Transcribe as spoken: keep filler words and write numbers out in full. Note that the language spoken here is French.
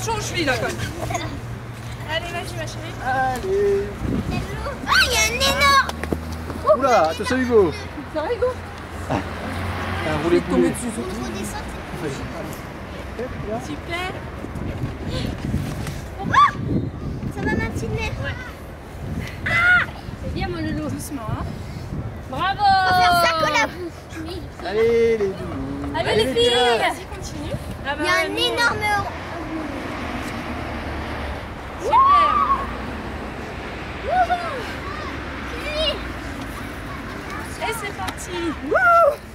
attention aux chevilles là quand même. Allez, vas-y ma chérie. Allez. Ah, il y a un énorme. Oula, attention Hugo. Ça va Hugo? Ah, roulez tomber dessus On redescend. Super. Ah, ça va ma petite mère. Ouais. Ah, C'est bien mon loulou. Doucement hein. Bravo. on va faire ça que la boue. Allez les doux. Allez, les filles. Vas-y, continue. Ah bah, Il y a un ouais, énorme. Super. Wouhou. Et c'est parti. Wouh.